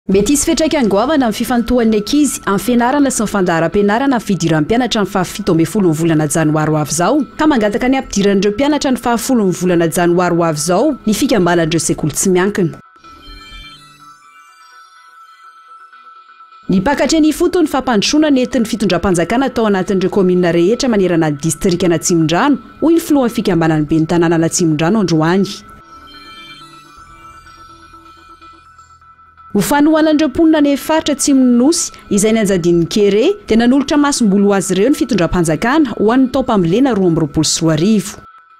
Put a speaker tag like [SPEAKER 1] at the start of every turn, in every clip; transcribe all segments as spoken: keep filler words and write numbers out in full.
[SPEAKER 1] Mety isy fetraika angoavana amin'ny fifantohan'ny ankizy amin'ny fianarana sy ny fandaharam-pianarana amin'ny fidiran'ny mpianatra ny fahafito ambin'ny folo ny volana janoary ho avy izao ka mangataka ny ampidiran'ireo mpianatra ny fahafolo ny volana janoary ho avy izao ny fikambanan'ireo sekoly tsy miankina. Ny pakatra ny foto ny fampandrosoana nentin'ny fitondram-panjakana atao anatin'ireo komina rehetra manerana ny distrikana Tsimondrano hoy ny filohan'ny fikambanan'ny ben'ny tanàna Tsimondrano androany. Ho fanohanan'ireo mponina ny faritra Tsimonosy izay nanjadin'ny kere dia nanolotra masom-boly ho azy ireo ny fitondram-panjakana ho an'ny taopambolena roa amby roapolo sy roa arivo.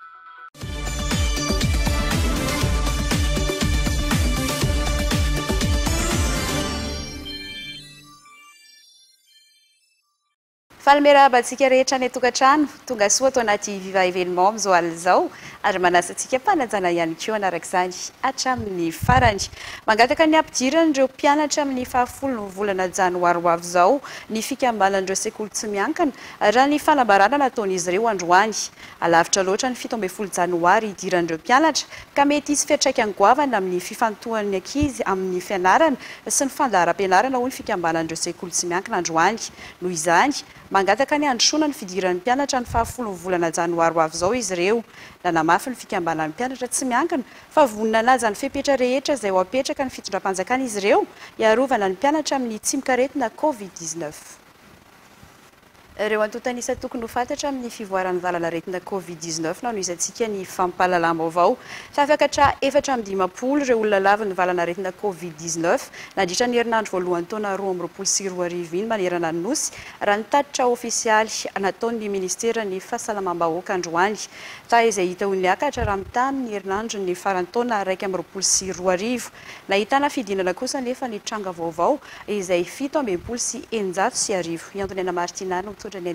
[SPEAKER 2] Falmera batsika rehetra ny tokantrano tonga soa ato anaty Viva événement amin'izao alina izao ary manasa antsika mpanajana ihany koa anaraka izany hatramin'ny farany. Mangataka ny ampidiran'ireo mpianatra amin'ny fahafolo ny volana janoary ho avy izao ny fikambanan'ireo sekoly tsy miankina raha ny fanambarana nataon'izy ireo androany. Alavitra loatra ny fito ambin'ny folo janoary idiran'ireo mpianatra ka mety isy fiantraikany goavana amin'ny fifantohan'ny ankizy amin'ny fianarana sy ny fandaharam-pianarana hoy ny fikambanan'ireo sekoly tsy miankina androany. Noho izany mangataka ny androsoana ny fidiran'ny mpianatra ny fahafolo ny volana janoary ho avy izao izy ireo. Nanamafy ny fikambanan'ny mpianatra tsy miankina fa vonina anaja ny fepetra rehetra izay ho apetraka ny fitondram-panjakana izy ireo iarovana ny mpianatra amin'ny tsimikaretina covid dix-neuf. Ireo antotanisa tokony ho fantatra amin'ny fivoaran'ny valana aretina covid dix-neuf na nohizantsika ny fampalalam-baovao. Tafakatra efatra amby dimampolo ireo olona lava ny valana aretina covid dix-neuf nandritra ny herinandro voalohany taona roa amby roapolo sy roa arivo iny manerana ny nosy raha ny tatitra ofisialy nataon'ny ministera ny fahasalamam-bahoaka androany. Ta izay hita ho niakatra raha mitaha amin'ny herinandro ny farany taona raika amby roapolo sy roa arivo. Nahitana fidinana kosa nefa ny tranga vaovao izay fito amby enimpolo sy eninjato sy arivo. Iantony Martinano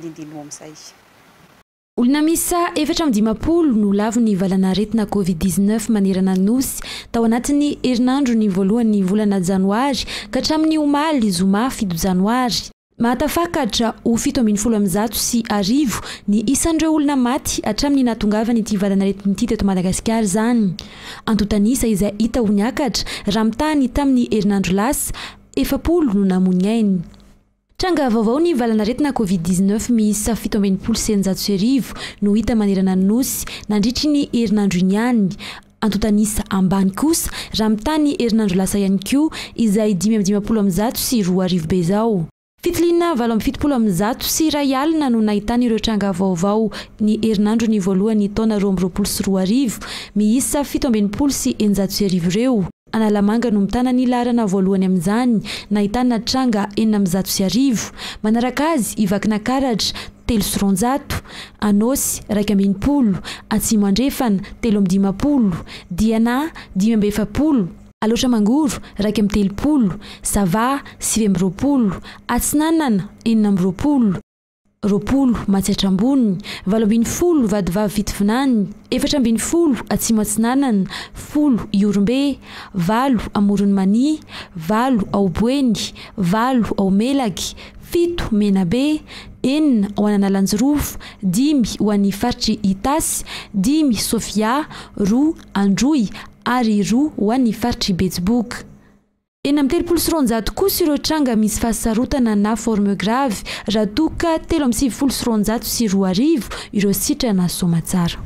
[SPEAKER 3] Olona misa efatra amby dimampolo no lavo ny valana aretina covid dix-neuf manerana ny nosy tao anatin'ny herinandro ny voalohan'ny volana janoary ka hatramin'ny omaly zoma fito janoary. Mahatafakatra ho fito ambin'ny folo amby zato sy arivo ny isan'ireo olona maty hatramin'ny nahatongavany ity valana aretina ity teto Madagascar zany. Antotanisa izay hita ho niakatra raha mitahany tamin'ny herinandro lasa efapolo no namony ainy. Tranga vaovao ny valana aretina covid dix-neuf miisa fito ambin'ny folo sy eninjato sy arivo no hita manerana ny nosy nandritry ny herinandro iny ihany. Antotanisa ambany kosa raha mitany herinandro lasa ihany koa izay dimy amby dimampolo amby zato sy roa arivo be zao. Fitilina valo amby fitopolo amby zato sy iray alina no nahitany ireo tranga vaovao ny herinandro ny voalohany taona roa amby roapolo sy roa arivo miisa fito ambin'ny folo sy eninjato sy arivo ireo. Analamanga no mitana ny larana voalohany amin'izany nahitana tranga enina amby zato sy arivo. Manaraka azy ivakina karatra telo sy roanjato, Anosy raika amby enimpolo, Atsimo andrefana telo amby dimampolo, Diana dimy amby efapolo, Alotra Mangoro raika amby telopolo, Sava sivy amby roapolo, Atsinanana enina amby roapolo, roapolo Matsiatrambony, valo ambin'ny folo Vadivavy Vitovinany, efatra ambin'ny folo Atsimo Atsinanana, folo Iorombe, valo Amorony Mani, valo Aoboeny, valo Aomelaky, fito Menabe, enina ho anana Lanjirofo, dimy ho an'ny faritry Itasy, dimy Sofia, roa Androy ary roa ho an'ny faritry Betsiboka. Enina amby telopolo sy roanjato kosa ireo tranga misy fahasarotana na forme grave raha toka telo amby sivifolo sy roanjato sy roa arivo ireo sitrana somatsara.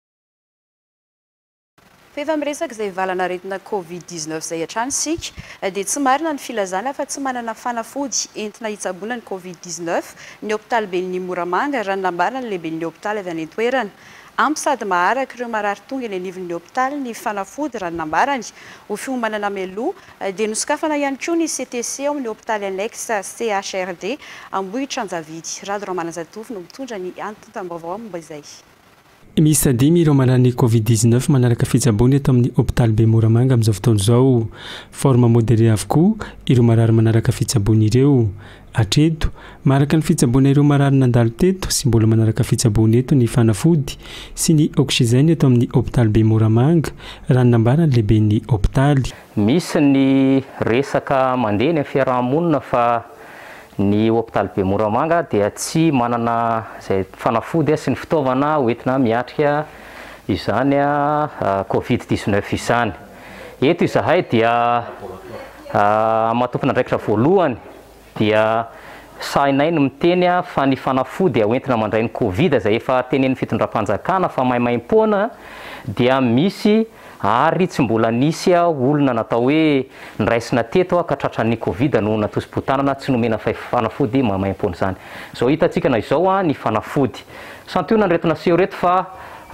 [SPEAKER 2] Efa miresaka izay valana aretina covid dix-neuf izay hatrany isika dia tsy marina ny filazana fa tsy manana fanafody entina hitsaboana ny covid dix-neuf ny hôpitaly ben'ny Moramanga raha nambarana ny lehiben'ny hôpitaly avy any an-toerana. Ampy sady maharaka ireo marary tonga eny anivon'ny hôpitaly ny fanafody raha nambarany ho fiomanana meloa dia nosokafana ihany koa ny C T C ao amin'ny hôpitaly annexe C H R D Ambohitra Tranjavidy. Rado Ramanazatofy no mitondra ny antotam-baovao momba izay.
[SPEAKER 4] Miisa dimy ireo marany covid dix-neuf manaraka fitsabony ato amin'ny hôpitaly be Moramanga amin'izao fotoana izao. Forme modéré avokoa ireo marary manaraka fitsabony ireo. Atreto maraka ny fitsabony ireo marary nandalo teto sy mbola manaraka fitsabony eto ny fanafody sy ny oxygène eto amin'ny hôpitaly be Moramanga raha nambarana ny lehiben'ny hôpitaly.
[SPEAKER 5] Misy ny resaka mandeha ny fiarahamonina fa ny hôpitaly be Moramanga dia tsy manana izay fanafody sy ny fitaovana hoentina miatrika izany covid dix-neuf izany. Eto izahay dia matomponandraikitra voalohany dia sainay no miteny fa ny fanafody oentina mandray ny Covid zay efa tenen'ny fitondram-panjakana fa maimaimpona dia misy ary tsy mbola nisy olona natao hoe nraisina teto ka tratran'ny Covid no natosibotanana tsy nomena fanafody maimaimpona zany. Zao hitantsika na izao ny fanafody santionana reto naseho reto fa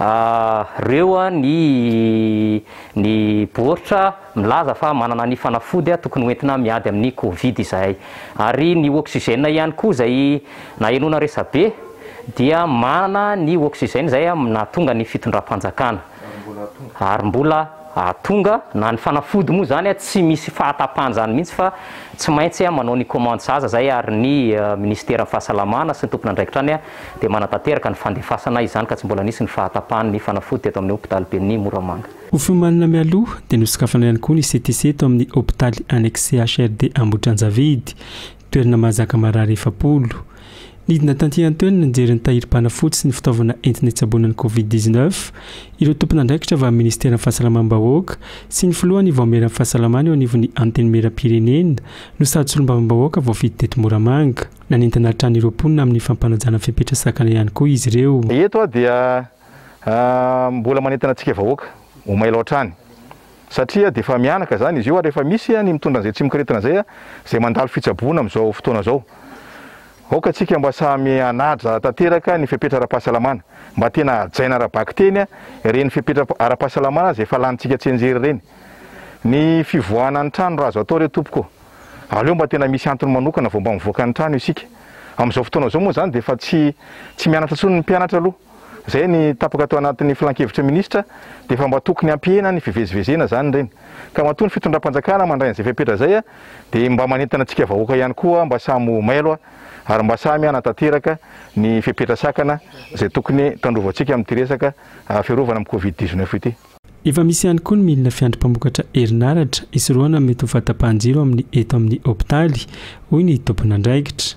[SPEAKER 5] reo ny ny boritra milaza fa manana ny fanafody tokony hoentina miady amin'ny Covid izay. Ary ny oxygène ihany koa zay na enona resabe dia manana ny oxygène zay nahatonga ny fitondram-panjakana. Ary mbola atonga na ny fanafody moa zany tsy misy fahatapahana zany mihitsy fa tsy maintsy manao ny commande zaza zay ary ny ministera fahasalamana sy ny tomponandraikitra any dia manatanteraka ny fandefasana izany ka tsy mbola nisy ny fahatapahana ny fanafody teto amin'ny hôpitaly ben'ny Moramanga.
[SPEAKER 4] Ho fiomanana mialoha dia nosokafana ihany koa ny C T C eto amin'ny hôpitaly annexe H R D Ambotranjavidy toerana mahazaka marary efapolo. Nidina tantiantoenina nijery tahirim-panafody sy ny fitaovana entina hitsaboana ny Covid dix-neuf ireo tomponandraikitra avy amin'ny ministeran'ny fahasalamam-bahoaka sy ny filohan'ny vaomeran'ny fahasalamana eo anivon'ny anteny meram-pirenena no sady solombavambahoaka voafidy teto Moramanga. Nanentana hatrany ireo mponina amin'ny fampanajana fipetrasakana ihany koa izy ireo.
[SPEAKER 6] Eto dia mbola manentana antsika vahoaka ho mailo hatrany satria dia efa mianaka zany izy io ary efa misy ny mitondra an'izay tsy mikoretina zay zay mandalo fitsaboana amin'izao fotoana zao. Oka tsika mba samy anaja tanteraka ny fipetra ara-pahasalamana mba tena ajaina ara-baky teny reny fipetra ara-pahasalamana zay efa lanitsika tsenjery reny. Ny fivoahana ny trano raha azo atao re tompoko aleo mba tena misy antony manokana vao mba mivoaka ny trano isika. Amin'izao fotoana zao moa zany dia efa tsy tsy mianatra tsony ny mpianatra aloha. Zay ny tapaka atao anatin'ny filan-kevitra ministra dia efa mba tokony ampiena ny fivezivezena zany reny. Ka matony fitondram-panjakana mandray an'izay fipetra zay dia mba manentana antsika vahoaka ihany koa mba samy mailo ary mba samy anatanteraka ny fipetrasakana zay tokony tandrovantsika amin'ny resaka fiarovana amin'ny Covid dix-neuf ity.
[SPEAKER 4] Efa misy ihany koa ny milina fiandrim-pamokatra herinaratra isorohana mety ho fahatapahan-jiro amin'ny eto amin'ny hôpitaly hoy ny tomponandraikitra.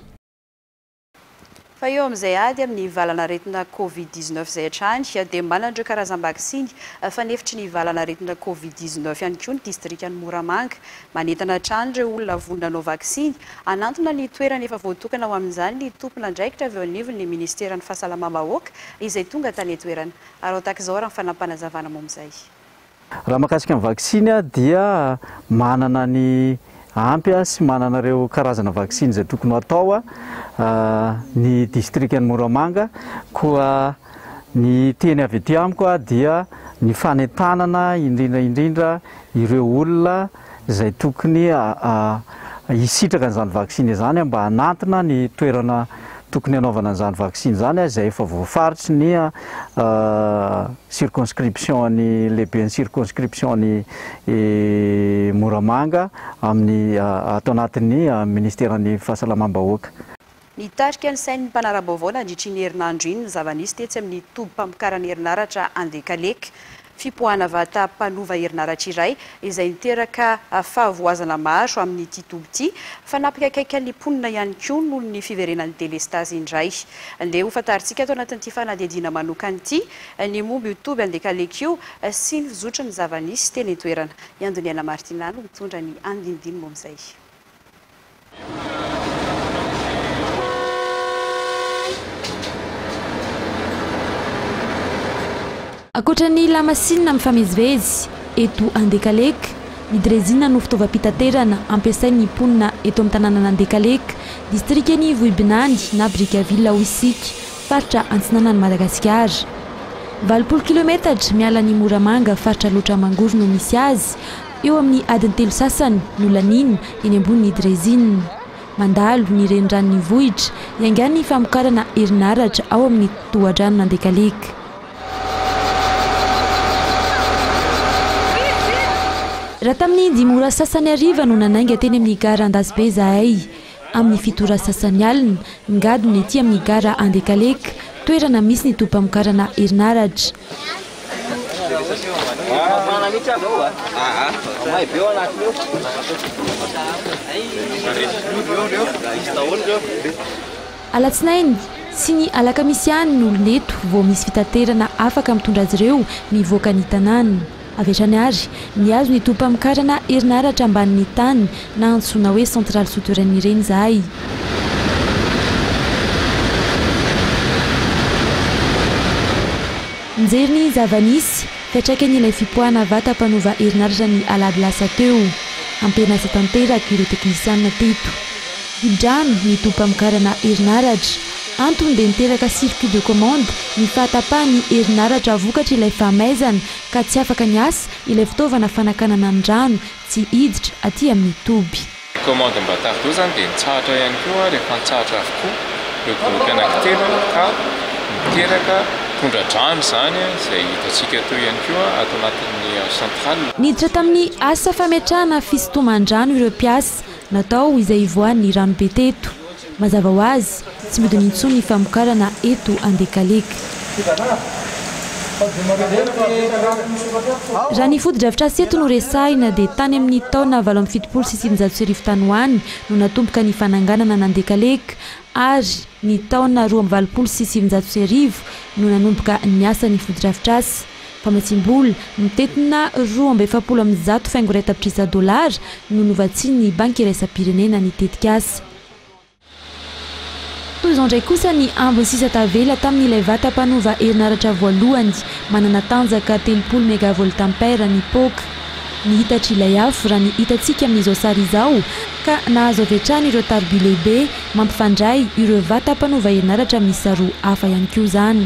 [SPEAKER 2] Fa eo amin'izay ady amin'ny valana aretina Covid dix-neuf zay hatrany dia manandreo karazam-baksiny fanefitry ny valana aretina Covid dix-neuf ihany koa ny distrikan'ny Moramanga manentana hatrany ireo olona vonona anao vaksiny anantona ny toerana efa voatokana ho amin'izany ny tomponandraikitra avy eo anivon'ny ministeran'ny fahasalamam-bahoaka izay tonga tany toerana. Ary tahaka izao raha ny fanampanazavana mom'izay.
[SPEAKER 7] Raha mahakasika ny vaksiny dia manana ny ampy sy manana ireo karazana vaksiny zay tokony atao ny distrikan'ny Moramanga koa ny teny avy ety amiko dia ny fanentanana indrindra indrindra ireo olona zay tokony hisitraka an'izany vaksiny zany mba hanantona ny toerana tokony hanaovana an'izany vaksiny zany zay efa voafaritsy ny circonscription ny lehibe ny circonscription ny Moramanga amin'ny atao anatin'ny ministeran'ny fahasalamam-bahoaka.
[SPEAKER 2] Nitarika ny sain'ny mpanara-baovao nandritry ny herinandro iny ny zava-nisy tetsy amin'ny tompam-pikaran'ny herinaratra Andekaleka fipoahana vata mpanova herinaratra iray izay niteraka fahavoazana maro amin'ny ity tobo ity fa nampikaikaiky ny mponina ihany koa noho ny fiverenan'ny delestazy indray. Andeha ho fantaritsika ato anatin'ity fanadihadiana manokana ity ny momba io toby Andekaleka io sy ny fizotra ny zava-nisy teny toerana. Iandoniana Martina no mitondra ny andinidiny mom'izay.
[SPEAKER 3] Akoatra ny lamasinina mifamezivezy eto Andekaleka, ny drezina no fitaovam-pitaterana ampiasain'ny mponina eto amin'ny tanàna Andekaleka, distrikany Vohibinany na Brickaville Ouisika, faritra antsinanan'i Madagascar. valopolo kilometatra miala-ny Moramanga faritra loatra mangoro no misy azy, eo amin'ny adiny telo sasany no lanina eny ambony drezina. Mandalo ny renirano vohitra, iangan'ny famokarana herinaratra ao amin'ny tohadrano Andekaleka. Raha tamin'ny dimora sasany ariva no nanainga teny amin'ny gara Andasibe zahay amin'ny fitora sasany alina ngadony ety amin'ny gara Andekaleka toerana misy ny tompam-pamokarana herinaratra. Alatsinainy sy ny alakamisy ihany ny oloneto vao misy fitaterana afaka mitondra azy ireo mivoaka ny tanàna. avetrany ary ny azo ny tompamikarana herinaratra ambanin'ny tany na antsoina hoe centrale souterraine ireny zahay. Mijery ny zava-nisy fiantraikany ilay fipoahana vata-panova herinaratra ny alady lasa teo ampianasa tanteraka ireo teknisianina teto. Idrano ny tompamikarana herinaratra antony dia niteraka circuit de commande ny fahatapahany herinaratra vokatra ilay famaizana ka tsy afaka ny asa ilay fitaovana fanakanana ny rano tsy hiditra aty amin'ny toby.
[SPEAKER 8] Commande mba tardo zany dia nitsahatra ihany koa rehefa nitsahatra avokoa ireo boloky anankitelo ka niteraka tondra-drano zany izay hitantsika teo ihany koa ato anatin'ny centrale.
[SPEAKER 3] Niditra tamin'ny asa fametrahana fisintoman-drano ireo mpiasa natao izay ivoan'ny rano be teto. Mazava ho azy tsy midiny intsony ny famokarana eto andekaleka. Raha ny fodi-dravitra seto no resahina dia tany amin'ny taona valo amby fitopolo sy sivinjato sy arivo tany ho any no natomboka ny fananganana nandekaleka ary ny taona roa amby valopolo sy sivinjato sy arivo no nanomboka ny asa ny fodi-dravitra asa. Famatsim-bola mitetina roa amby efapolo amby zato faingo iray tapitrisa dolara no novatsiany ny banky iraisam-pirenena ny tetika asa. Toy izao indray kosa ny ambiny sisa tavela tamin'ilay vata-panova herinaratra voalohany manana tanjaka telopolo megavolt ampère ny poka. Ny hitatry ilay afo raha ny hitantsika amin'izao sary izao ka nahazo avy hatrany ireo tarby lehibe mampifandray ireo vata-panova herinaratra miisa roa hafa ihany koa izany.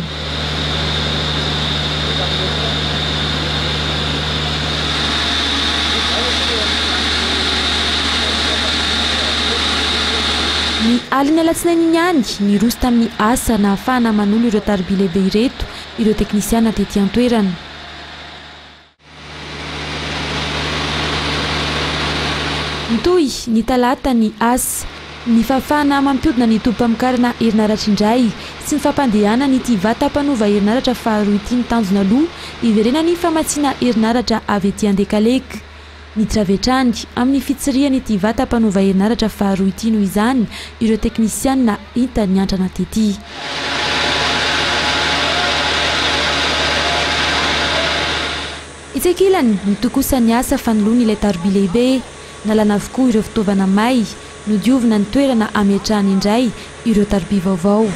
[SPEAKER 3] Ny alina alatsinainy ihany ny roso tamin'ny asa na ahafahana manolo ireo tarby lehibe ireto ireo teknisiana tetỳ an-toerana. Nitoy ny talata ny asa ny fahafahana mampiodina ny tompamikarana herinaratra indray sy ny fampandehana nyity vata-panova herinaratra faharoa ity ny tanjona aloha iverena ny famatsiana herinaratra avy etỳ andekaleka. Ny travetrany amin'ny fitsiriany ity vata-panova herinaratra faharoa ity noho izany ireo teknisianina hita ny antrana tetỳ. Itsekilany nitokosa ny asa fanoloana ilay tarby lehibe nalana avokoa ireo fitaovana may nodiovina ny toerana ametrahany indray ireo tarby vaovao.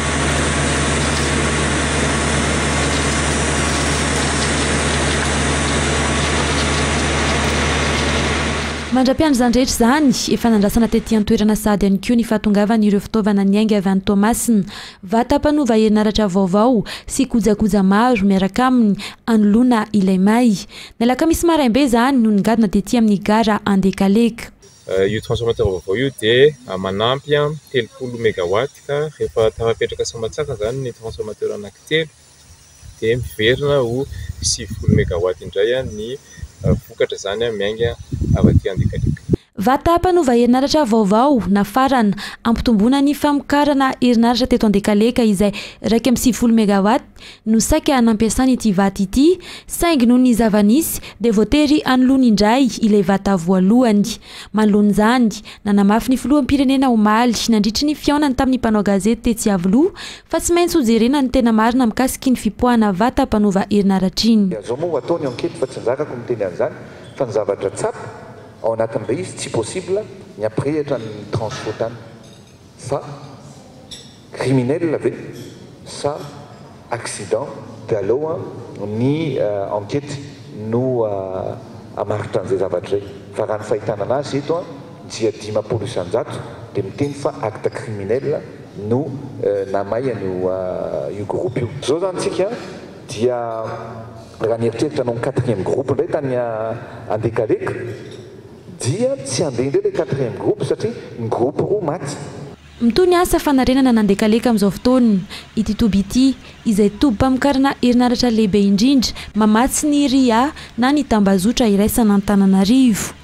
[SPEAKER 3] Mandra-piandro zany rehetra zany efa nandrasana tetỳ an-toerana sady ihany koa ny fahatongavana ireo fitaovana ny ainga avy any Tomasina vata-panova herinaratra vaovao sy kojakoja maro miaraka aminy anoloana ilay may. Nalaka misy maraimbe zany no nigadina tetỳ amin'ny gara andekaleka.
[SPEAKER 8] Io transformateur vaovao io dia manampy telopolo mégawatt ka rehefa tafapetraka samatsaka zany ny transformateur anankitelo dia miverina ho sivifolo mégawatt indray ny vokatra zany miainga avy aty andekaleka.
[SPEAKER 3] Vata-panova herinaratra vaovao nafarana ampitomboana ny famokarana herinaratra teto andekaleka izay raika amby sivifolo mégawatt no saika nampiasana ity vata ity saingy noho ny zava-nisy dia voatery anoloana indray ilay vata voalohany. Manoloana izany nanamafy ny filoham-pirenena omaly nandritry ny fiaonany tamin'ny mpanao gazety tetỳ Avoloha fa tsy maintsy hojerena ny tena marina mikasiky ny fipoahana vata-panova herinaratra iny.
[SPEAKER 9] Azao moa ataony ankety fa tsy nizakako miteny an'izany fa ny zavatra tsapa ao anatin'ilay izy tsy possible ny ampirehitra ny transport fa criminel ve sa accident dia aloha ny enquête no amaritra an'izay zavatra izay fa raha ny fahitana anazy eto dia dimapolo isanjato dia miteny fa acte criminel no namay io groupe io. Zao zany tsika dia raha ny eritreritra anao quatrième groupe indray tany andekaleka dia tsy andeha indray le quatrième groupe satria ny groupe roa maty.
[SPEAKER 3] Mitoy ny asa fanarenana nandekaleka amin'izao fotoana ity toby ity izay toby mpamokarana herinaratra lehibe indrindra mamatsy ny ria na ny tambazotra iraisana Antananarivo.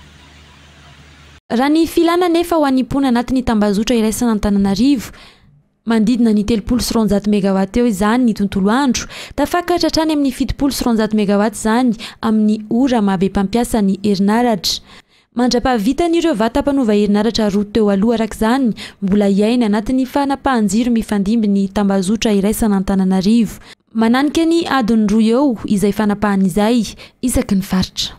[SPEAKER 3] Raha ny filana nefa ho animpona anatin'ny tambazotra iraisana Antananarivo mandidina ny telopolo sy roanjato mégawatt eo izany ny tontolo andro tafakatra hatrany amin'ny fitopolo sy roanjato mégawatt izany amin'ny ora mahabe mpampiasa ny herinaratra. Mandra-pahavitan'ireo vata-panova herinaratra roa teo aloha araka izany mbola iaina anatin'ny fanapahan-jiro mifandimby ny tambazotra iraisana Antananarivo. mananika ny adiny roa eo izay fanapahan'izay isaky ny faritra.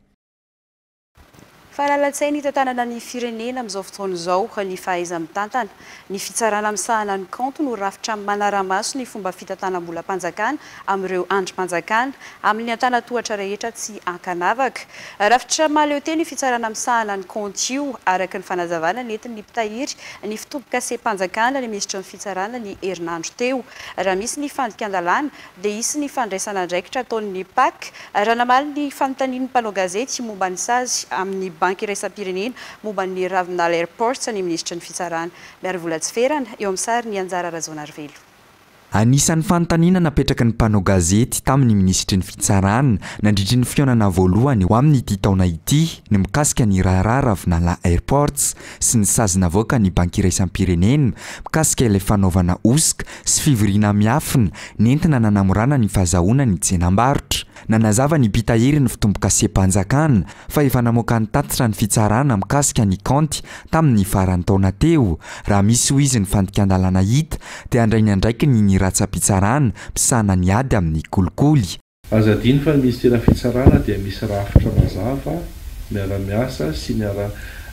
[SPEAKER 2] Fahalalan-tsaina hitantanana ny firenena amin'izao fotoana izao ny fahaiza mitantana ny fitsarana amin'sahana ny kanto no rafitra manaramaso ny fomba fitantanam-bolam-panjakana amin'ireo androm-panjakana amin'ny antanatohatra rehetra tsy ankanavaka. Rafitra mahaleo teny ny fitsarana amin'sahana ny kanto io araka ny fanazavana nentin'ny mpitahiry ny fitomboka se-panjakana ny minisitra ny fitsarana ny herinandro teo. Raha misy ny fandikan-dalàna dia hisy ny fandraisana andraikitra ataon'ny pak raha namaly ny fanontanian'ny mpanao gazety momba ny sazy amin'ny banky iraisam-pirenena momba ny Ravinal Airport ny minisitra ny fitsarana. Miary vola tsy ferana eo amin'ny sary ny Anjara Razonarvelo.
[SPEAKER 10] Anisan'ny fanontaniana napetraka ny mpanao gazety tamin'ny minisitry ny fitsarana nandritra ny fionana voalohany ho amin'ny ity taona ity ny mikasika ny raharaha Ravinal Airports sy ny sazy navoaka ny banky iraisam-pirenena mikasika ilay fanaovana osika sy fivoriana miafina nentina nanamorana ny fahazahoana ny tsenam-barotra. Nanazava ny mpitahiry ny fitomboka se-panjakana fa efa namoaka ny tatitra ny fitsarana mikasika ny kanty tamin'ny faran'ny taona teo. Raha misy ho izy ny fandikan-dalàna hita dia andrainy andraiky ny ratsa-pitsarana mpisahana ny ady amin'ny kolikoly.
[SPEAKER 11] Azadiny fa ny ministera fitsarana dia misy rafitra mazava miara-miasa sy miara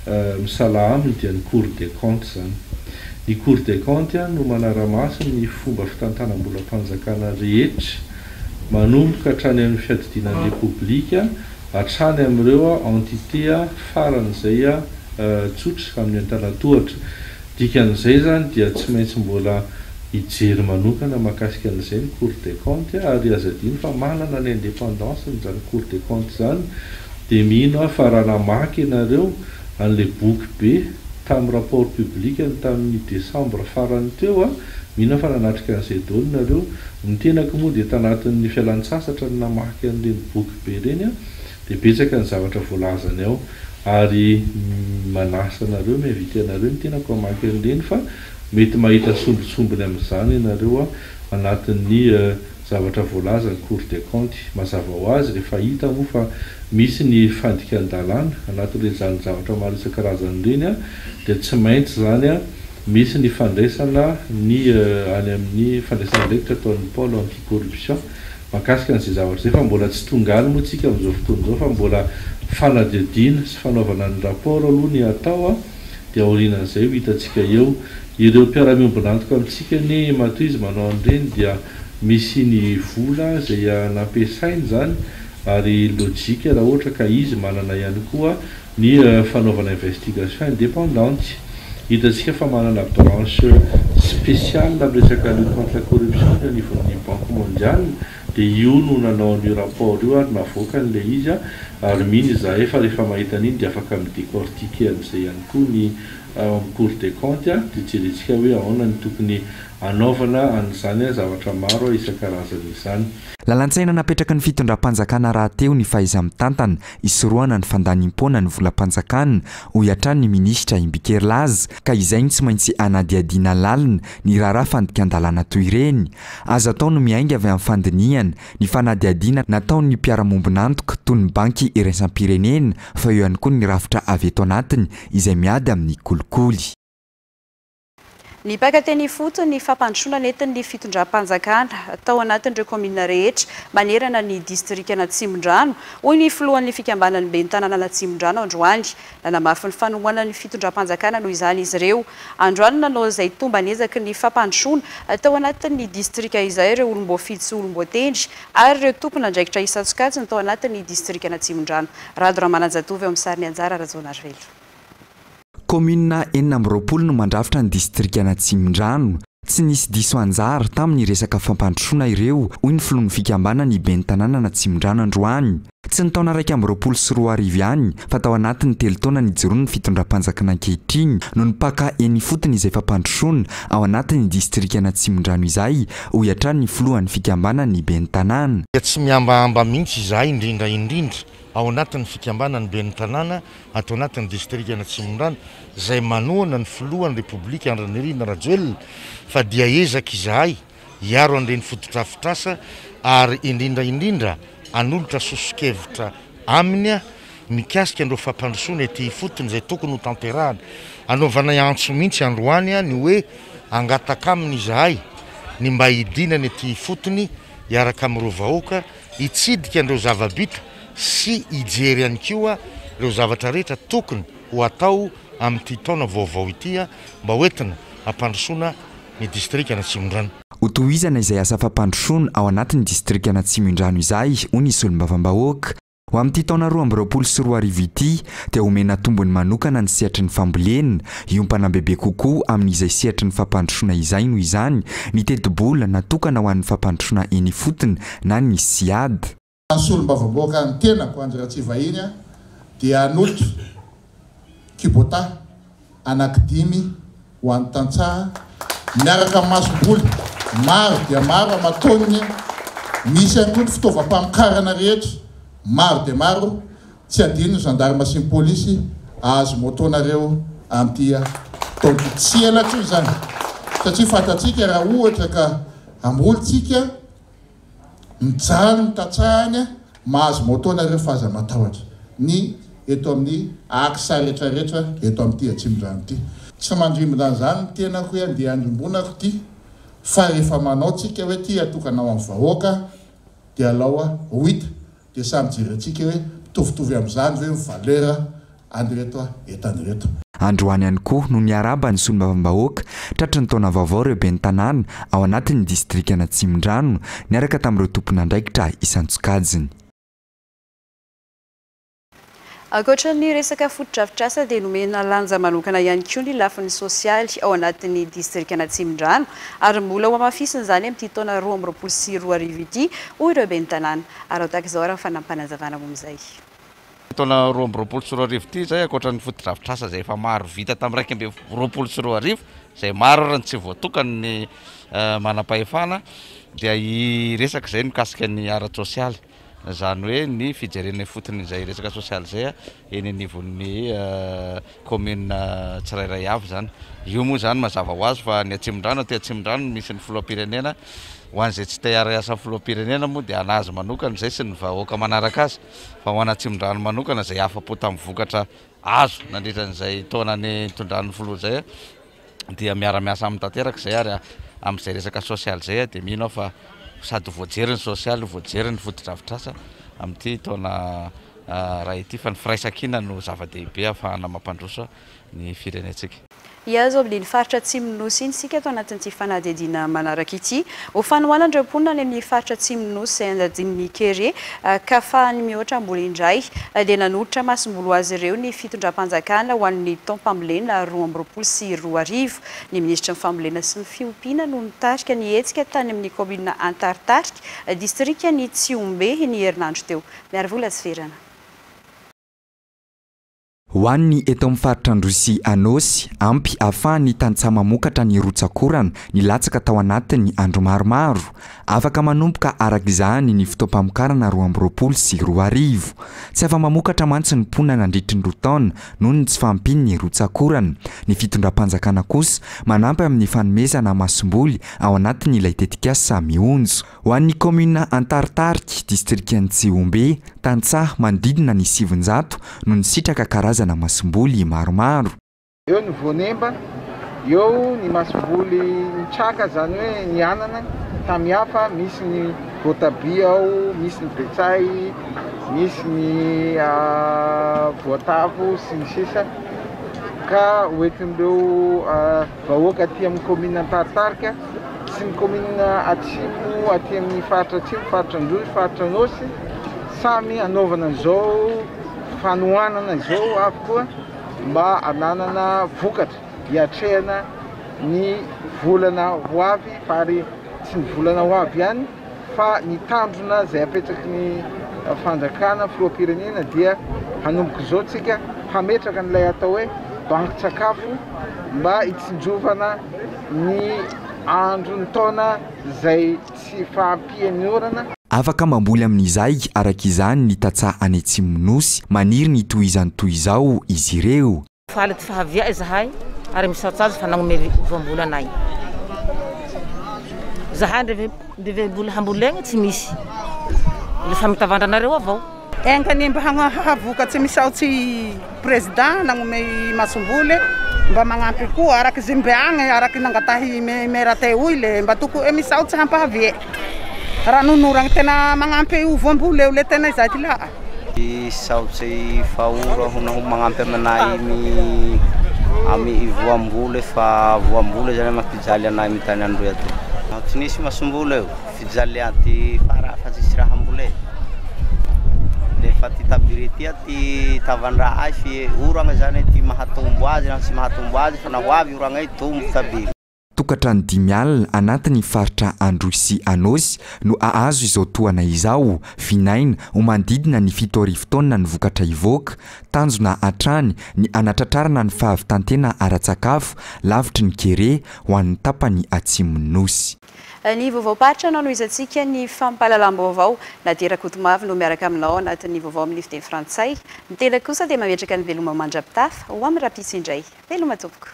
[SPEAKER 11] misala aminy dia ny Cour des comptes zany. Ny Cour des comptes no manara-maso ny fomba fitantanam-bolam-panjakana rehetra manomboka hatrany amin'ny fiadidinan'ny repoblika hatrany amin'ireo entité faran'izay tsotra amin'ny antanatohatra. Dikan'izay zany dia tsy maintsy mbola hijery manokana mahakasika an'izay ny Cour des comptes ary azadiny fa manana ny indépendance nyzany Cour des comptes zany dia mino fa raha namaky ianareo an'ilay boky be tamin'ny rapport public tamin'ny décembre farany teo a mino fa nanatrika an'izay daholo nareo ny tenako moa dia tanatin'ny fialan-tsasatra ny namaky an'ireny boky be ireny a dia betsaka ny zavatra voalazany ao ary manasa anareo mihavita anareo ny tenako hamaky an'ireny fa mety mahita sombitsombiny amin'izany ianareo a anatin'ny zavatra voalaza ny Cour des comptes. Mazava ho azy rehefa hita moa fa misy ny fandikan-dalàna anatin'ireny zavatra maro isan-karazany ireny a dia tsy maintsy zany a misy ny fandraisana ny any amin'ny fandraisana ndraikitra ataon'ny pôle anti-corruption mahakasika an'izay zavatra zay fa mbola tsy tonga any moa tsika amin'izao fotoana izao fa mbola fanadihadiana sy fanaovana ny rapport aloha ny atao a dia aorianan'izay ho hitantsika eo. Ireo mpiara-miombona antoka amintsika ny matoy izy manao an'ireny dia misy ny vola izay nampiasainy zany ary lojika raha ohatra ka izy manana ihany koa ny fanaovana investigation indépendante. Hitantsika fa manana branche spéciale amresaka lutte contre la corruption au niveau ny banque mondiale dia io no nanao ny rapport io ary navoaka n'ilay izy ary mino izahay fa rehefa mahita an'iny dia afaka midécortiquer amin'izay ihany koa ny Cour des comptes dia jerentsika hoe ahoana ny tokony anaovana an'izany zavatra maro isan-karazany izany.
[SPEAKER 10] Lalan-tsaina napetraka ny fitondram-panjakana raha teo ny fahaiza mitantana isorohana ny fandanim-poana ny volam-panjakana ho hiatrany ny minisitra Imbikerilazy ka izay ny tsy maintsy anadiadiana lalina ny raharaha fandikan-dalàna toy ireny. Azo atao no miainga avy amin'ny fandiniana ny fanadiadiana nataon'ny mpiara-mombona antoka toy ny banky iraisam-pirenena fa eo ihany koa ny rafitra avy eto anatiny izay miady amin'ny kolikoly.
[SPEAKER 2] Ny mpakateny foto ny fampandrosoana nentin'ny fitondram-panjakana tao anatin'ireo komina rehetra manerana ny distrika Antsimondrano hoy ny filohan'ny fikambanan'ny ben'ny tanàna Antsimondrano androany. Nanamafy ny fanohana ny fitondram-panjakana noho izany izy ireo. Androany nanao izay tomba nezaky ny fampandrosoana tao anatin'ny distrika izay ireo olomboafidy sy olomboatendry ary ireo tompona andraikitra isan-tsokatsiny tao anatin'ny distrika Antsimondrano. Radora Mananjatovy eo amin'ny sariny Anjara Razonarvelo.
[SPEAKER 10] Komina enina amby roapolo no mandrafitra ny distrika Antsimondrano. Tsy nisy diso anjara tamin'ny resaka fampandrosoana ireo hoy ny filohan'ny fikambanana ny ben'ny tanàna Antsimondrano androany. Tsy ny taona raika amby roapolo sy roa arivo ihany fa tao anatin'ny telo taona nijoroany ny fitondram-panjakana ankehitriny no nipaka eny fotony izay fampandrosoana ao anatin'ny distrika Antsimondrano izay ho hiatrany ny filohan'ny fikambanana ny ben'ny tanàna.
[SPEAKER 12] Tsy miambahamba mihitsy izahay indrindra indrindra ao anatin'ny fikambanana ben'ny tanàna atao anatin'ny distrika Antsimondrano izay manohana ny filohan'ny repoblika Andry Nirina Rajoelina fa dia ezaka izahay hiaro an'ireny fototrafitrasa ary indrindra indrindra anolotra sosokevitra aminy mikasika andreo fampandrosoana ety fotony izay tokony ho tanterahana anaovana antso mihitsy androany ny hoe angataka aminy izahay ny mba hidinana ety fotony hiaraka amin'ireo vahoaka hitsidika an'ireo zava-bitra sy hijery ihany koa ireo zavatra rehetra tokony ho atao amin'ity taona vaovao itya mba hoentina hampandrosoana ny distrika Anatsimondrano.
[SPEAKER 10] Hotohizana izay asa fampandrosoana ao anatin'ny distrika Anatsimondrano izay ho nisy olom-bavam-bahoaka. Ho amin'ity taona roa amby roapolo sy roa arivo ity dia omena tombony manokana ny sehatry ny fambolena iompana bebe kokoa amin'izay sehatry ny fampandrosoana izay noho izany ny teti-bola natokana ho an'ny fampandrosoana eny fotony na ny siady.
[SPEAKER 13] Ny olom-bavam-bahoaka ny tenako anjy vahiny dia anoto kibota anankidimy ho an'ny tantsaha miaraka masom-boly maro dia maro amatony misy ihany koa ny fitaovam-pamokarana rehetra maro dia maro tsy adino gendarme sy ny polisy azo motonareo amin'ity taona tsy elatro zany satria fantatsika raha ohatra ka amolontsika mijaly ny tantsahany mahazo motonareo fahaza matahotra ny eto amin'ny aksa rehetrarehetra eto amin'ity Atsimondrano ity. Tsy mandrimona zany ny tenako hoe andeha andrimbonako ity fa rehefa manao tsika hoe ty atokanao amin'ny vahoaka dia alao ho hita dia samy jerentsika hoe mitovitovy amin'izany hoe valeur andreto etandreto.
[SPEAKER 10] Androany ihany koa no niaraba ny solombavam-bahoaka tratry ny taona vaovao ireo ben'ny tanàna ao anatin'ny distrika Anatsimondrano niaraka tamin'ireo tompon'andraikitra isan-tsokajiny.
[SPEAKER 2] Ankoatra ny resaka foto-drafitrasa dia nomena lanja manokana ihany koa ny lafiny sosialy ao anatin'ny distrika Anatsimondrano ary mbola ho amafisina izany amin'ity taona roa amby roapolo sy roa arivo ity hoy ireo ben'ny tanàna ary ao tahaka izao raha fanampanazavana mom'izay.
[SPEAKER 14] Taona roa amby roapolo sy roa arivo ity zay ankoatra ny foto-drafitrasa izay efa maro vita tamin'ny raika amby roapolo sy roa arivo izay maro raha tsy voatokany ny manam-pahefana dia iresaka izay mikasika ny ara-tsosialy. Zany hoe ny fijerena fotony izay resaka sosialy izay eny anivon'ny commune tsirairay avy zany. Io moa zany mazava ho azy fa ny Atsimondrano aty Atsimondrano misy ny filoham-pirenena ho an'izay tsy te hiara-iasa filoham-pirenena moa dia anazy manokana izay sy ny vahoaka manaraka azy fa ho an'ny Atsimondrano manokana izay afa-po tamin'ny vokatra azo nandritran'izay taonany tondrany filoha zay dia miara-miasa amin'ny tanteraka izay ary amin'izay resaka sosialy izay dia mino fa sady voajery ny sosialy voajery ny foto-drafitrasa amin'ity taona raha ity fa ny firaisan-kina no zava-dehibe ahafahana mampandroso ny firenentsika.
[SPEAKER 2] Iazo amin'ny faritra Atsimonosy iny sika ato anatin'ity fanadihadiana manaraka ity ho fanohanan'ireo mponina any amin'ny faritra Atsimonosy izay andadin'ny kere ka fahany mihoatra mbola indray dia nanohitra masom-bolo azy ireo ny fitondram-panjakana ho an'ny taom-pambolena roa amby roapolo sy roa arivo. Ny minisitra ny fambolena sy ny fiompiana no nitarika ny hetsika tany amin'ny commune Antartarika distrika ny Tsiombe ny herinandro teo. Miary vola sy ferana.
[SPEAKER 10] Ho an'ny eto amin'ny faritra Androsy Anosy ampy ahafahany tantsaha mamokatra ny rotsakorana ny latsaka tao anatiny andro maromaro afaka manomboka araka izany ny fotoam-pamokarana roa amby roapolo sy roa arivo. Tsy afa mamokatra mantsy ny mponina nandritry ny roa taona noho ny tsy fampiny ny rotsakorana. Ny fitondram-panjakana kosa manampy amin'ny fanomezana masom-boly ao anatiny ilay tetikasa mihonjo. Ho an'ny commune Antartarika distrikan'ny Tsiombe tantsaha mandidina ny sivinjato no nisitraka karazana masom-boly maromaro.
[SPEAKER 15] Eo ny voanemba, eo ny masom-boly nitsaka zany hoe ny anana tamihafa misy ny voatabia ao, misy ny betsay, misy ny voatavo sy ny sisa ka hoentin'ireo vahoaka aty amin'ny commune Antartarika sy ny commune Atsimo aty amin'ny faritra Atsimo, faritra Androsy, faritra Anosy samy anaovana izao fanohanana izao avy koa mba ananana vokatra hiatrehana ny volana ho avy fary tsy ny volana ho avy ihany fa ny tandrona izay apetraky ny fanjakana filoham-pirenena dia hanomboka izao tsika hametraka n'ilay atao hoe banki-tsakafo mba hitsinjovana ny andro ny taona izay tsy fahampiany orana.
[SPEAKER 10] Afaka mamboly amin'izay araka izany ny tantsaha any Atsimonosy maniry ny tohizany toy izao izy ireo.
[SPEAKER 16] Faly ty fahavia izahay ary misatsazy fa nagnome voambola anay. Zahay ndreve mbola hambolegna tsy misy. Lefa mitavandranareo avao.
[SPEAKER 17] Engany mba hahavokatsy misaotsy président nagnome masom-boly mba magnampy koa araky zimbeagny araky nangatahy mera teo ile mba toko misaotsy hampahavie. raha nonoragna tena magnampy ovoam-bola eo le tena izaty la
[SPEAKER 18] saotsy faora hona ho magnampy aminay mi ami voam-bola fa voam-bola zany mampijaly anay mitany androy aty tsy nisy masombola eo fijaly aty fara fa tsisy raha mbola e le fa ty tabiry ty ty tavandraha azy oragna zany ty mahatombo azy na tsy mahatombo azy fa na ho avy oragna io tombo tabiry
[SPEAKER 10] tokatrano dimy alina anatin'ny faritra Androsy Anosy no ahazo izao toana izao finaina ho manodidina ny fito arivo taona ny vokatra ivoaka tanjona hatrany ny anatratrarana ny fahavitantena ara-tsakafo lavitry ny kere ho an'ny tapany atsimon'ny nosy
[SPEAKER 2] ny vaovao-paritra no anoizantsika ny fampahalalam-baovao na derakotomavy no miaraka aminao anatin'ny vaovao amin'ny fiteny frantsay ny tena kosa dia mametraka ny veloma mandrapitafa ho amin'ny rapiso indray veloma tompoko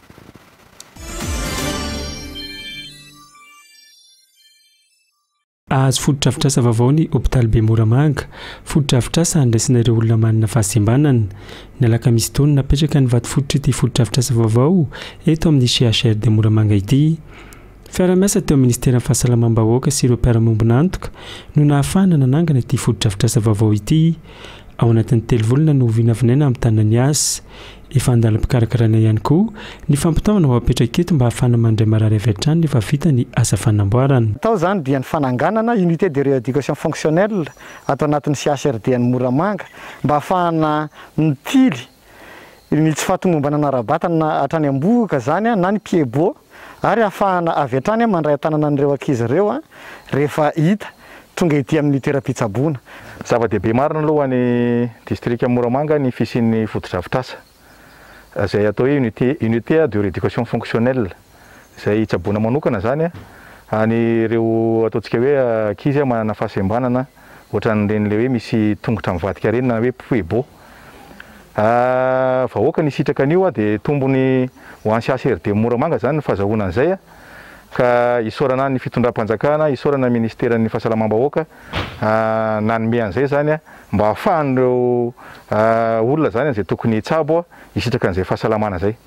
[SPEAKER 4] azo fototra-afitrasa vaovao ny hôpitaly be Moramanga fototra-afitrasa andraisinareo olona manana fahasembanana ny alakamisy taona napetraka ny vato fototra ity fototra-afitrasa vaovao eto amin'ny C H R de Moramanga ity fiara-miasa teo ministera fahasalamam-bahoaka sy ireo mpiara-mombona antoka no nahafahana nanangana ity fototra-afitrasa vaovao ity ao anatin'ny telo volana no vinavinaina amin'ny tanany asa efa andalam-pikarakarana ihany koa ny fampitaovana ho apetraka eto mba hahafahana mandray marary avy hatrany rehefa vita ny asa fanamboarana
[SPEAKER 19] tao zany dia ny fananganana unité de rééducation fonctionnelle atao anatin'ny C H R D ny Moramanga mba hahafahana mitily ny tsy fahatomombana anara-batana hatrany amboka zany na ny piebo ary hahafahana avy hatrany mandray tanana an'ireo ankizy ireo rehefa hita tonga ety amin'ny terapia-tsaboana
[SPEAKER 6] zava-dehibe marina aloha ny district Moramanga ny fisian'ny fototra-afitrasa zay atao hoe unité unité de rééducation fonctionnelle zay tsaboana manokana zany any ireo ataontsika hoe ankizy manana fahasembanana ohatran'ireny le hoe misy tongotra mivadika reny na hoe piebo vahoaka ny sitraka an'io dia tombony ho an'ny C H R D Moramanga zany ny fahazahoana an'izay ka isorana ny fitondram-panjakana isorana ministeran'ny fahasalamam-bahoaka nanome an'izay zany mba hahafahan'ireo olona zany zay tokony hitsabo isitraka an'izay fahasalamana zay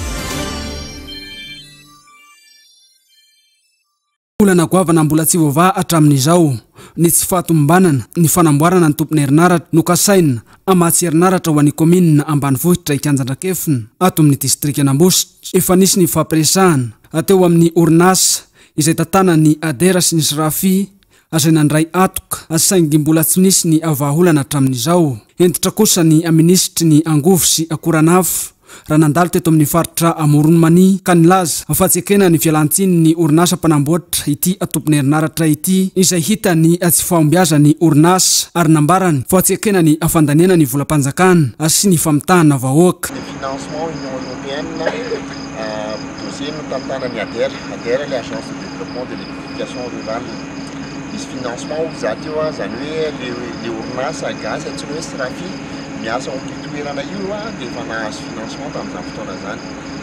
[SPEAKER 20] olana goavana mbola tsy voava hatramin'izao ny tsy fahatombanana ny fanamboarana ny tompony herinaratra no kasaina amatsy herinaratra ho an'ny komina ambanivohitra ikanjandrakefina ato amin'ny distrika Anambositra efa nisy ny fampiresahana ateo amin'ny orinasa izay tatana ny adera sy ny srafi azay nandray atoka saingy mbola tsy nisy ny avaholana hatramin'izao entitra kosa ny aminisitry ny angovo sy akoranafo raha nandalo teto amin'ny faritra Amorony Mani ka nilaza afatsekena ny fialantsiny ny orinasa mpanamboatra ity atompony herinaratra ity izay hita ny tsy fahombiaza ny orinasa ary nambarany fatsekena ny afandaniana ny volam-panjakana sy ny famitahana vahoaka
[SPEAKER 21] no tantanany ADER, ADER le agence de développement de l'électrification rurale. Misy financement ozaty eo zany hoe le orinasa gasy antsoina hoe Srafi miasa ao amin'ny toerana io dia efa nahazo financement tamin'izany fotoana zany.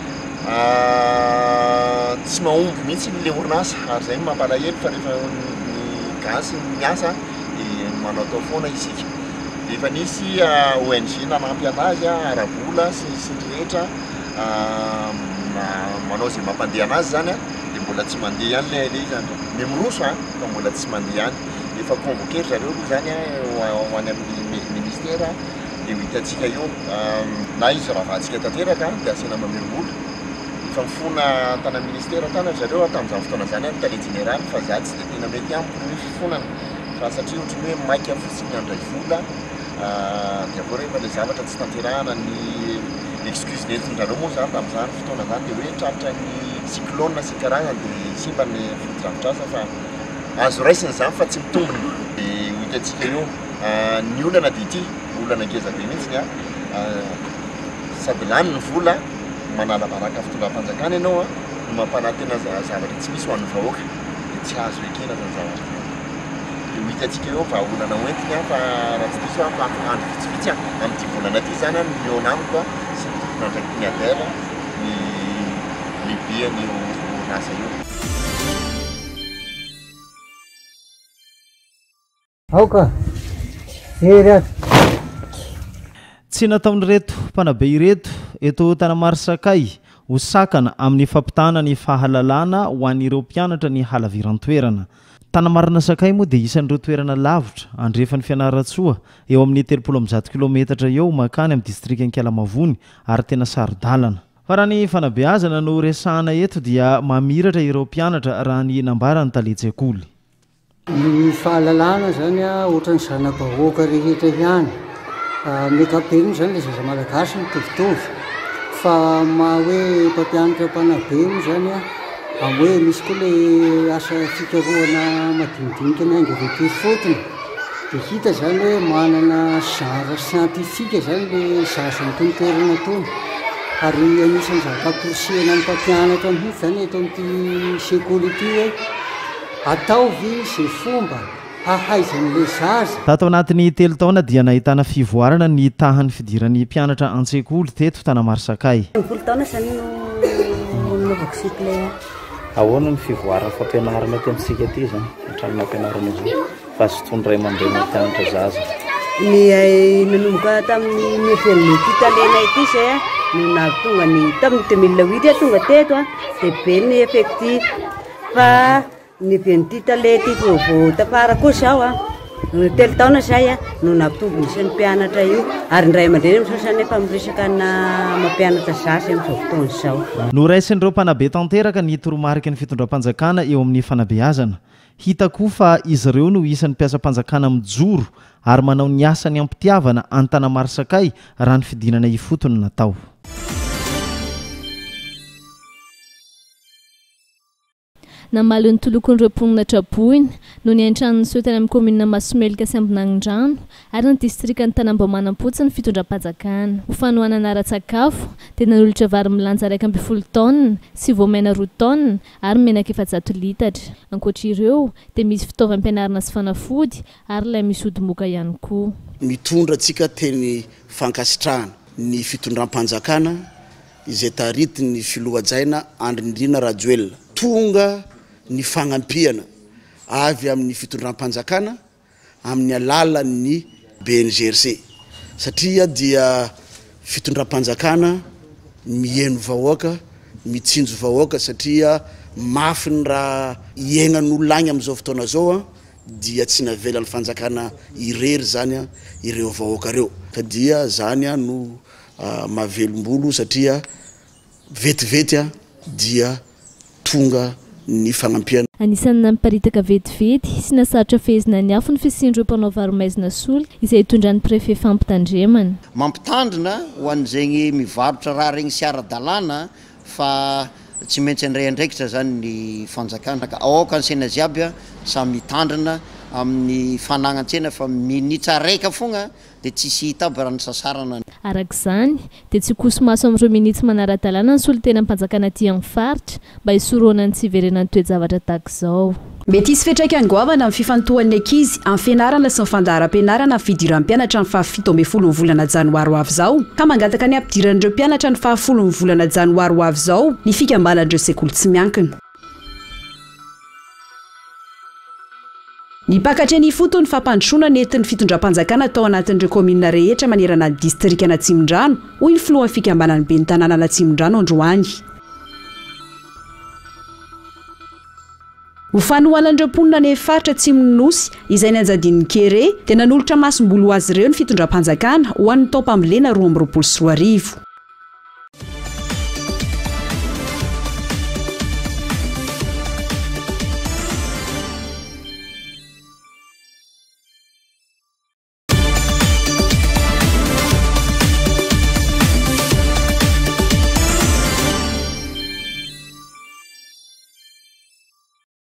[SPEAKER 21] Tsy mahomby mihitsy le orinasa ary zay mampalahelo fa rehefa ny gasy miasa dia manao tao foana isika. Efa nisy O N G nanampy anazy arabola sy sy ny rehetra manao zay mampandeha anazy zany dia mbola tsy mandeha ihany le zany memiroso fa mbola tsy mandeha ihany efa convoquer zareo zany ho any amin'ny ministera dia ho hitatsika eo na izy raha vatsika tanteraka dia asena mamembola efa mifona tana ministera tana zareo tamin'izany fotoana zany tale général fa za tsy dia tena mety amiko ny fifonana fa satria ohatrany hoe maika fotsiny andray vola dia avao rehefa le zavatra tsy tanterahana ny excuse nentin-drareo moa zany tamin'izany fotoana zany dia hoe traritra ny cyclone sy karazany dia simba ny fototra-afitrasa fa azo raisiny zany fa tsy mitombony dia ho hitatsika eo ny olana dia ity olana ngeza be mihitsiny sady lany ny vola manala baraka fitondram-panjakana ianao no mampanatena zavatra tsy misy ho an'ny vahoaka dia tsy azo ekena zany zavatra dia ho hitatsika eo fa olana hoentiny fa raha tsy misy andro vitsivitsy amin'ity volana ty zany ny eo anamiko sy ny ndraiky ny adera ny lehibe ny orinasa io.
[SPEAKER 22] aoka ery ato tsy nataony reto mpanabe ireto eto Tanamarisakay ho sakana amin'ny fampitana ny fahalalana ho an'ireo mpianatra ny halaviran-toerana Tanamarina Sakay moa dia isan'ireo toerana lavitra andrefan'ny fianaratsoa eo amin'ny telopolo amby zato kilometatra eo makany amin'ny distrika Ankalamavony ary tena sarodalana. Fa raha ny fanabeazana no resahana eto dia mamiratra ireo mpianatra raha ny nambarany taletsekoly.
[SPEAKER 1] Ny fahalalana zany a ohatrany zanam-bahoaka rehetra ihany. Mekapeny zany le zaza malagasy mitovitovy fa ma hoe mpampianatra mpanabe zany a hoe misy koa le asa fikarohana madinidinika ny angevety fotony dia hita zany hoe manana zara siantifika zany le zaza mitony toerana tony ary anisan'ny zava-porosihana ny mpampianatra mihitsy zany eto amin'ity sekoly ity hoe ataovy izay fomba hahaizan'le zaza.
[SPEAKER 22] Tato anatin'ny telo taona dia nahitana fivoarana ny tahan'ny fidiran'ny mpianatra an-tsekoly teto Tanamaro Sakay.
[SPEAKER 5] Folo taona zany no nanovako sikle.
[SPEAKER 7] Ahoana ny fivoarana fampianarana aty amintsika aty zany hatramin'ny ampianarana izao fa sy tondray mandeha ny mpianatra zaza.
[SPEAKER 5] Ny nanomboka tamin'ny nivelona ity talena ity zay no nahatonga ny tamin'ny deux mille huit tonga teto a dia be ny effectif fa ny ben'ity tale ity vao tapara koa zao a telo taona zay a no nampitombo isan'ny mpianatra io ary ndray aman-dreny misasany efa miresaka na mampianatra zaza amin'izao fotoana izao.
[SPEAKER 22] Noraisin'ireo mpanabe tanteraka ny toromarika ny fitondram-panjakana eo amin'ny fanabeazana. Hita koa fa izy ireo no isan'ny mpiasam-panjakana mijoro ary manao ny asany ampitiavana an-Tanamaro Sakay raha ny fidinana ifotony natao.
[SPEAKER 23] Namaly ny tolokon'ireo mponina traboina no ny antranony soetana amin'ny komina Masomelika sy Ambinangindrano ary ny distrika ny Tanambamanampotsa ny fitondram-panjakana. Ho fanohanana ara-tsakafo dia nanolotra vary milanja iraika amby folo taonina sy voamaina roa taonina ary menaka efajato litatra. Ankoatr'ireo dia misy fitaovam-pianarana sy fanafody ary ilay misy odi-moka ihany koa.
[SPEAKER 24] Mitondra antsika teny fankasitrahana ny fitondram-panjakana izay tarity ny filohajaina Andrindrina Rajoelina tonga ny fagnampiana avy amin'ny fitondram-panjakana amin'ny alalan'ny B N G R C satria dia fitondram-panjakana mihaino vahoaka mitsinjo vahoaka satria mafy ny raha iainan'olona agny amin'izao fotoana zao dia tsy navelan'ny fanjakana irery zany ireo vahoaka reo ka dia zany no mahavelombolo satria vetivety dia tonga ny fagnampiana.
[SPEAKER 23] Anisan'ny namparitaka vetivety sy nasaritra fehezina ny afo ny fisian'ireo mpanao varomaizina soly izay hitondran'ny prefet fampitandremana.
[SPEAKER 25] Mampitandrina ho an'izegny mivarotra raha regny sy ara-dalàna fa tsy maintsy andray andraikitra zany ny fanjakana ka aoka ny sena ziaby samy mitandrina amin'ny fanagnan-tsena fa minitra raika fogna dia tsisy hita aby raha ny sasarana.
[SPEAKER 23] Arak'izany dia tsy kosomaso amin'ireo minitra manara-dalàna ny solitena mpanjakana aty amin'ny faritra mba hisoroana ny tsy hiverenan'ny toe-javatra tahaka izao.
[SPEAKER 26] Mety hisy fiantraikany goavana amin'ny fifantohan'ny ankizy amin'ny fianarana sy ny fandaharam-pianarana amin'ny fidiran'ny mpianatra ny fahafito ambin'ny folo ny volana janoary ho avy izao ka mangataka ny ampidiran'ireo mpianatra ny fahafolo ny volana janoary ho avy izao ny fikambanan'ireo sekoly tsy miankina. Ny pakatra ny fotony fampandrosoana nentin'ny fitondram-panjakana tao anatin'ireo komina rehetra manerana ny distrika Antsimondrano hoy ny filohan'ny fikambanan'ny ben'ny tanàna Antsimondrano androany. Ho fanohanan'ireo mponina ny faritra Atsimonosy izay nanjadin'ny Kere dia nanolotra masom-bolo ho azy ireo ny fitondram-panjakana ho an'ny tao-pambolena roa amby roapolo sy roa arivo.